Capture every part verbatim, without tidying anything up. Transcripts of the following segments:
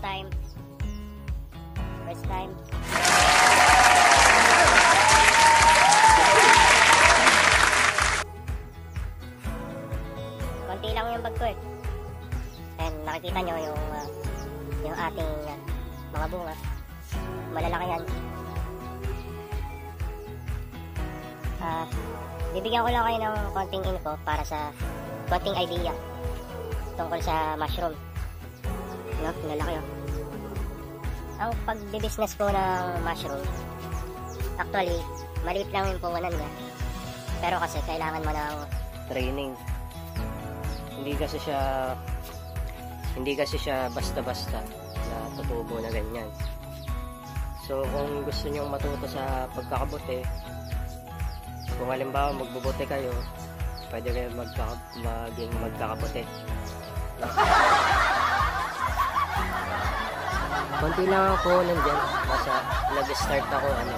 time. First time. Konti lang yung bag ko eh. And nakikita nyo yung uh, yung ating uh, mga bunga. Malalaki yan. Uh, bibigyan ko lang kayo ng konting info para sa konting idea tungkol sa mushroom. No, lalaki oh. Ang pagbibusiness ko ng mushroom, actually, maliit lang yung puhunan niya. Pero kasi kailangan mo ng training. Hindi kasi siya hindi kasi siya basta-basta na tutubo na ganyan. So kung gusto niyo matuto sa pagkakabote, kung halimbawa magbubote kayo, pwede kayo magka, maging magkakabote. Konti lang ako nandyan. Nasa, nag-start ako, ano,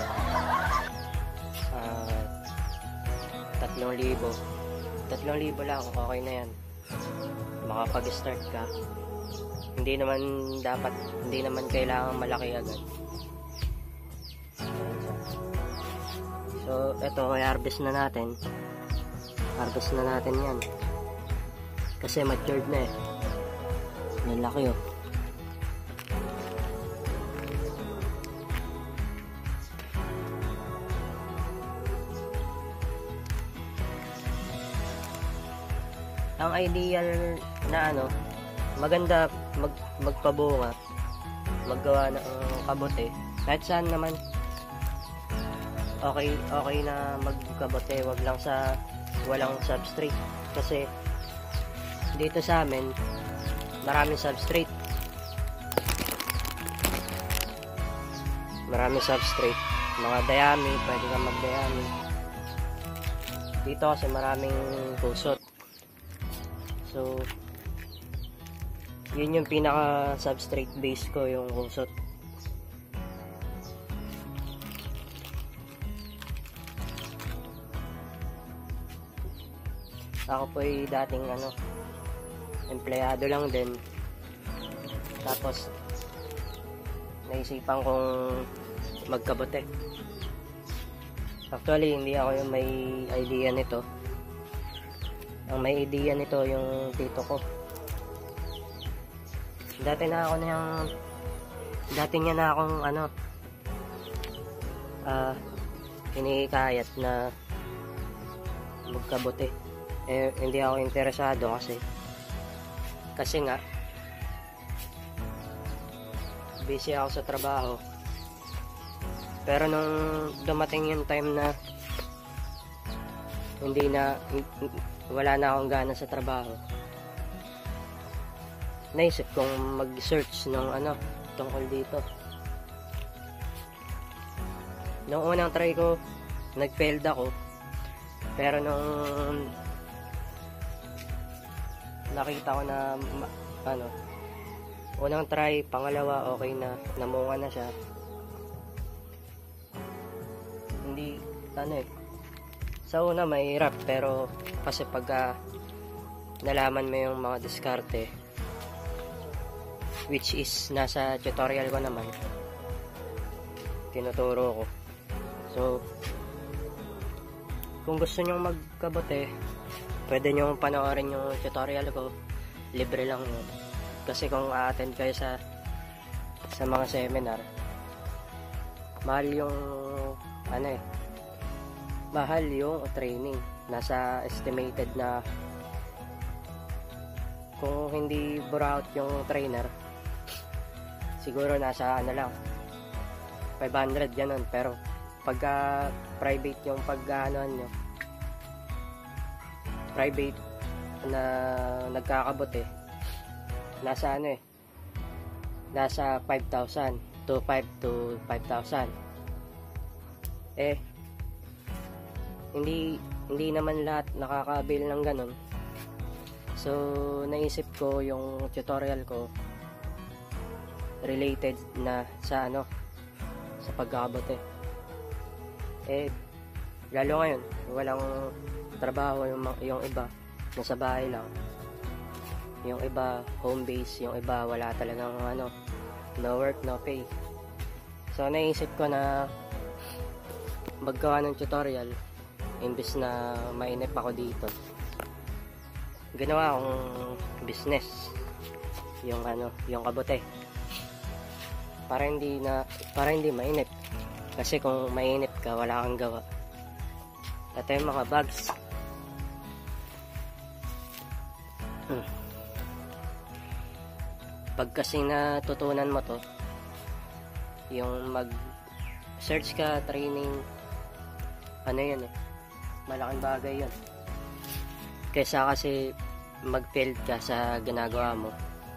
uh, tatlong libo. Tatlong libo lang, okay na yan. Makapag-start ka. Hindi naman dapat, hindi naman kailangan malaki agad. So, eto, i-harvest na natin. Harvest na natin yan. Kasi matured na eh. Lalaki oh. Ang ideal na ano, maganda mag, magpabunga, maggawa ng uh, kabote. Kahit saan naman, okay, okay na magkabote, wag lang sa walang substrate. Kasi dito sa amin, maraming substrate. Maraming substrate. Mga dayami, pwede kang magdayami. Dito kasi maraming kusot. So, yun yung pinaka substrate base ko, yung kusot. Ako po ay dating ano, empleyado lang din. Tapos, naisipan kong magkabote. Actually, hindi ako yung may idea nito. Ang may idea nito yung tito ko. Dati na ako na yung dati niya na akong ano ah uh, hinihikayat na magkabote. Eh hindi ako interesado kasi kasi nga busy ako sa trabaho. Pero nung dumating yung time na hindi na wala na akong gana sa trabaho, naisip kong mag-search nung ano tungkol dito. Nung unang try ko, nag-failed ako. Pero nung nakita ko na ano, unang try, pangalawa okay na, namunga na siya. Hindi ano eh, sa una mahirap, pero kasi pag uh, nalaman mo yung mga diskarte, which is nasa tutorial ko naman, tinuturo ko. So kung gusto nyo magkabote, pwede nyo panoorin yung tutorial ko, libre lang yun. Kasi kung a-attend kayo sa sa mga seminar, mahal yung ano eh, mahal yung training. Nasa estimated na, kung hindi buraut yung trainer, siguro nasa ano lang five hundred ganun. Pero pagka private yung pag-aanoan nyo, private na nagkakabote, nasa ano eh, nasa five thousand to five to five thousand. Eh hindi hindi naman lahat nakaka-avail ng ganun. So naisip ko yung tutorial ko related na sa ano, sa pagkakabote. Eh lalo ngayon walang trabaho, yung, yung iba nasa bahay lang, yung iba home base, yung iba wala talagang ano, No work, no pay. So naisip ko na maggawa ng tutorial imbis na mainip ako dito. Ginawa akong business yung ano, yung kabote. Para hindi na para hindi mainip. Kasi kung mainip ka, wala kang gawa. Ito yung mga bags. Hmm. Pag kasi natutunan mo to, yung mag search ka, training, ano yun eh, malaking bagay yun. Kaysa kasi mag-failed ka sa ginagawa mo,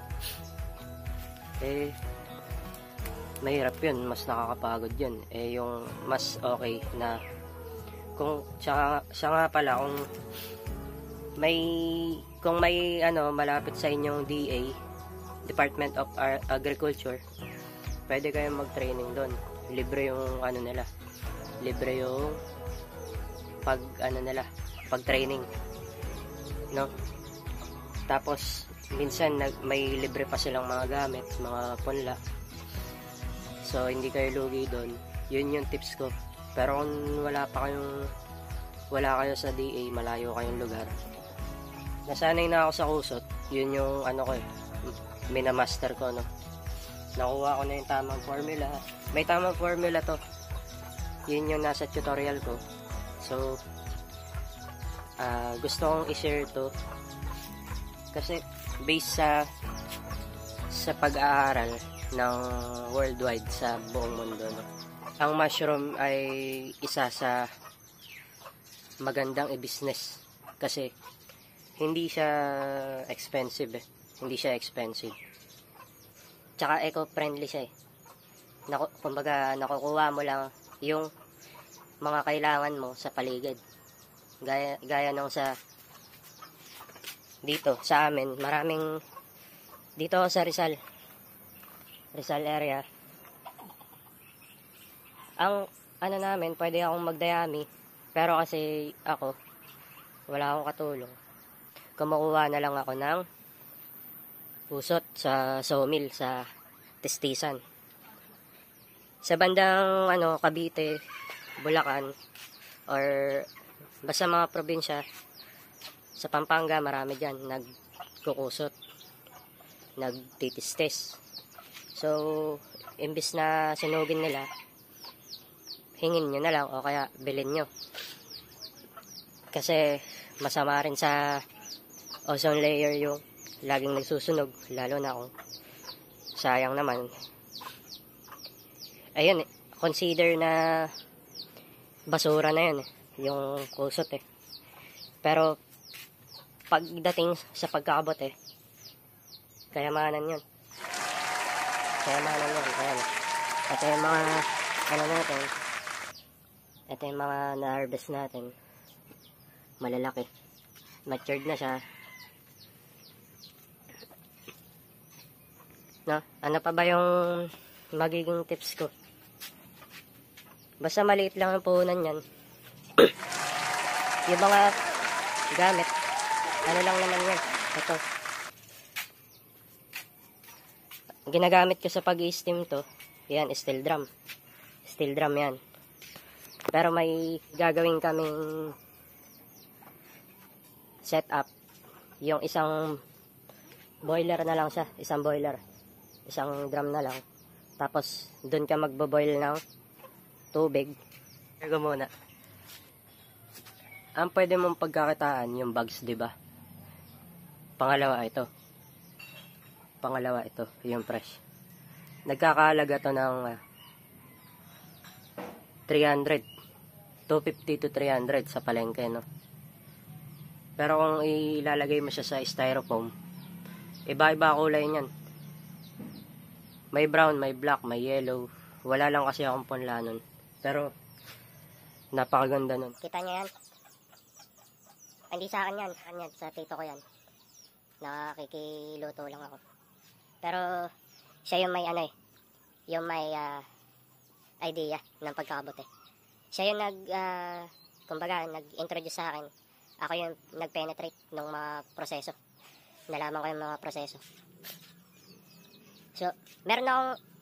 eh mahirap yun, mas nakakapagod yun. Eh yung mas okay na kung siya, siya nga pala, kung may kung may ano malapit sa inyong D A, Department of Agriculture, pwede kayong mag-training doon. Libre yung ano nila, libre yung pag ano nila, pag-training, no? Tapos minsan nag, may libre pa silang mga gamit, mga punla. So hindi kayo lugi doon. Yun yung tips ko. Pero kung wala pa kayong wala kayo sa D A, malayo kayong lugar, nasanay na ako sa kusot. Yun yung ano ko eh, minamaster ko, no? Nakuha ko na yung tamang formula. May tamang formula to. Yun yung nasa tutorial ko. So uh, gusto kong i-share to kasi based sa sa pag-aaral ng worldwide sa buong mundo, no? Ang mushroom ay isa sa magandang i-business kasi hindi siya expensive eh. Hindi siya expensive. Tsaka eco-friendly siya eh. Naku, kumbaga nakukuha mo lang yung mga kailangan mo sa paligid. Gaya, gaya nung sa dito sa amin, maraming dito sa Rizal. Rizal area. Ang ano namin, pwede akong magdayami, pero kasi ako wala akong katulong. Kumukuha na lang ako ng usot sa sawmill sa Testisan. Sa bandang ano, Cavite, Bulacan, or basta mga probinsya, sa Pampanga, marami dyan nagkukusot, nagtitistes. So, imbis na sinugin nila, hingin nyo na lang o kaya bilhin nyo. Kasi masama rin sa ozone layer yung laging nagsusunog, lalo na kung sayang naman. Ayun, consider na basura na yun, yung kusot eh. Pero pagdating sa pagkakabot eh, kayamanan yun. Kayamanan yun. Ayan. Ito yung mga ano natin, ito yung mga na-harvest natin, malalaki, matured na siya. No? Ano pa ba yung magiging tips ko? Basta maliit lang ang puhunan yan. Yung mga gamit, ano lang naman yan. Ito. Ginagamit ko sa pag-i-steam to. Yan, steel drum. Steel drum yan. Pero may gagawin kaming setup. Yung isang boiler na lang siya. Isang boiler. Isang drum na lang. Tapos, dun ka magbo-boil ng tubig. Ego muna. Ang pwede mong pagkakitaan yung bags, di ba? Pangalawa ito. Pangalawa ito, yung fresh. Nagkakahalaga to ng uh, three hundred. two fifty to three hundred sa palengke, no? Pero kung ilalagay mo siya sa styrofoam, iba-iba kulay niyan. May brown, may black, may yellow. Wala lang kasi akong punla nun. Pero, napakaganda nun. Kita niyo yan? Hindi sa akin yan. Akin yan. Sa tito ko yan. Nakikiluto lang ako. Pero, siya yung may ano eh. Yung may uh, idea ng pagkakabot eh. Siya yung nag, uh, kumbaga, nag-introduce sa akin. Ako yung nag-penetrate ng mga proseso. Nalaman ko yung mga proseso. So, meron akong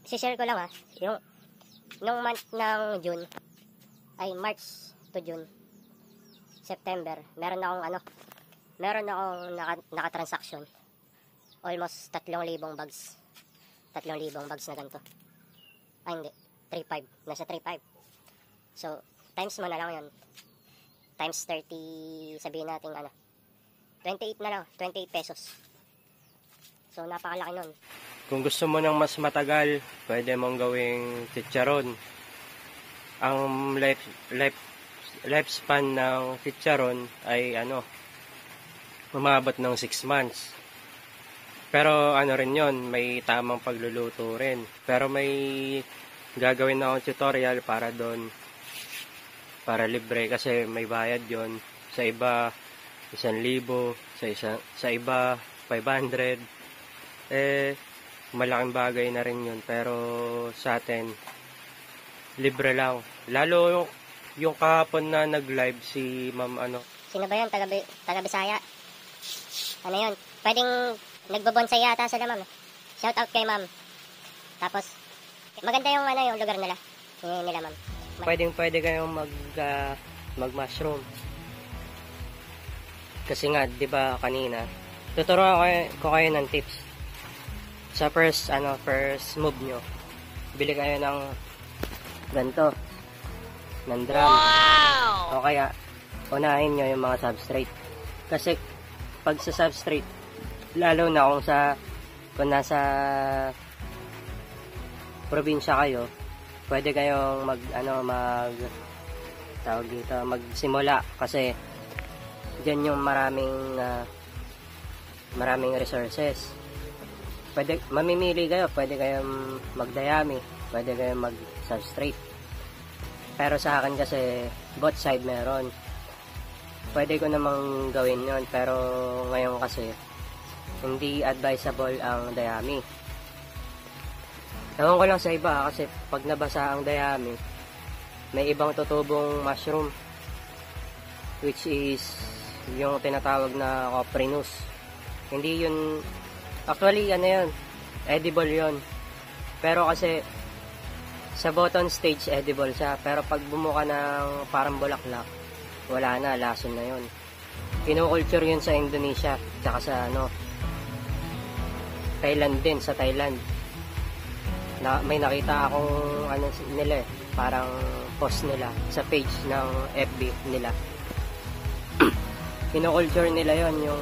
share ko lang ha, yung nung month ng June, ay March to June, September, meron akong ano, meron akong naka, naka-transaction. Almost tatlong libong bags. Tatlong libong bags na ganito. Ay hindi, three point five. Nasa three point five. So, times mo na lang yun. Times thirty, sabihin natin ano, twenty-eight na lang, twenty-eight pesos. So, napakalaki nun. Kung gusto mo ng mas matagal, pwede mong gawing chicharon. Ang life, life, lifespan ng chicharon ay ano, umabot ng six months. Pero ano rin yon, may tamang pagluluto rin. Pero may gagawin na akong tutorial para doon, para libre, kasi may bayad yon. Sa iba, isang libo, sa, isa, sa iba, five hundred. Eh, malaking bagay na rin yun. Pero sa atin, libre lang. Lalo yung, yung kahapon na nag-live si ma'am ano. Sino ba yun? Taga, taga Bisaya. Ano yun? Pwedeng nagbabonsay yata sila ma'am. Shout out kay ma'am. Tapos, maganda yung ano yung lugar nila. Yung nila ma'am. Pwedeng pwede kayong mag, uh, mag-mushroom. Kasi nga, di ba kanina, tuturuan ko, ko kayo ng tips. Sa first, ano, first move nyo, bili kayo ng ganito, ng drum. Wow! O kaya, unahin nyo yung mga substrate. Kasi, pag sa substrate, lalo na kung sa, kung nasa probinsya kayo, pwede kayong mag, ano, mag, tawag dito, magsimula. Kasi, dyan yung maraming, uh, maraming resources. Pwede, mamimili kayo, pwede kayong magdayami, pwede kayong mag-substrate. Pero sa akin kasi, both side meron. Pwede ko namang gawin yon, pero ngayon kasi, hindi advisable ang dayami. Ewan ko lang sa iba, kasi pag nabasa ang dayami, may ibang tutubong mushroom, which is yung tinatawag na coprinus. Hindi yun, actually, ano yun, edible yun. Pero kasi, sa bottom stage, edible siya. Pero pag bumuka ng parang bulaklak, wala na, lason na yun. Kino-culture yun sa Indonesia, tsaka sa ano, Thailand din, sa Thailand. Na, may nakita akong ano nila eh, parang post nila sa page ng F B nila. Kino-culture nila yun, yung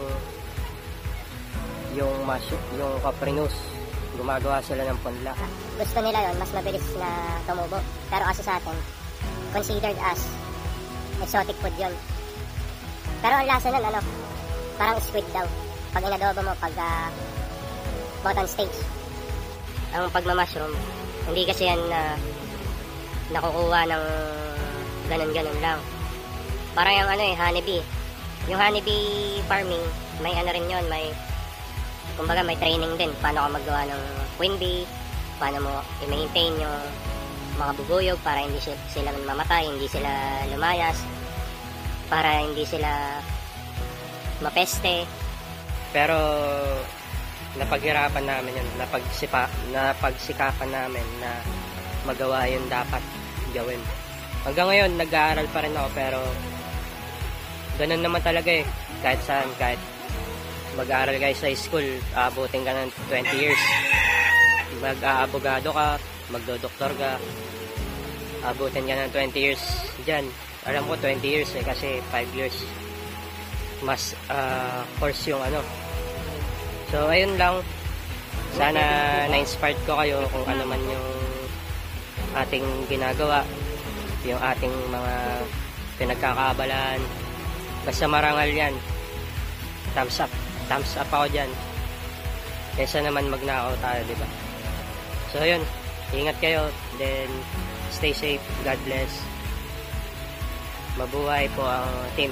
yung mushroom, yung coprinus. Gumagawa sila ng punla. Gusto nila yon, mas mabilis na tumubo. Pero kasi sa atin, considered as exotic food yun. Pero ang lasa nun, ano, parang squid daw. Pag inadobo mo, pag uh, bottom stage. Ang pagmamashroom, hindi kasi yan na uh, nakukuha ng ganun-ganun lang. Parang yung ano eh, honeybee. Yung honeybee farming, may ano rin yun, may kumbaga may training din paano ka maggawa ng queen bee, paano mo i-maintain yung mga bubuyog para hindi sila mamatay, hindi sila lumayas, para hindi sila mapeste. Pero napaghirapan namin yun, napagsipa, napagsikapan namin na magawa yun dapat gawin. Hanggang ngayon nag-aaral pa rin ako, pero ganun naman talaga eh, kahit saan, kahit mag-aaral kayo sa school, aabutin ka ng twenty years. Mag-aabogado ka, magdodoktor ka, aabutin ka ng twenty years dyan. Alam ko twenty years eh, kasi five years mas uh, course yung ano. So ayun lang, sana na-inspired ko kayo kung ano man yung ating ginagawa, yung ating mga pinagkakaabalaan. Basta marangal yan, thumbs up. Thumbs up ako dyan. Kesa naman magnakaw tayo, diba? So, yun. Ingat kayo. Then, stay safe. God bless. Mabuhay po ang team.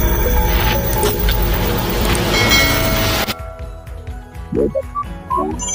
Thank you.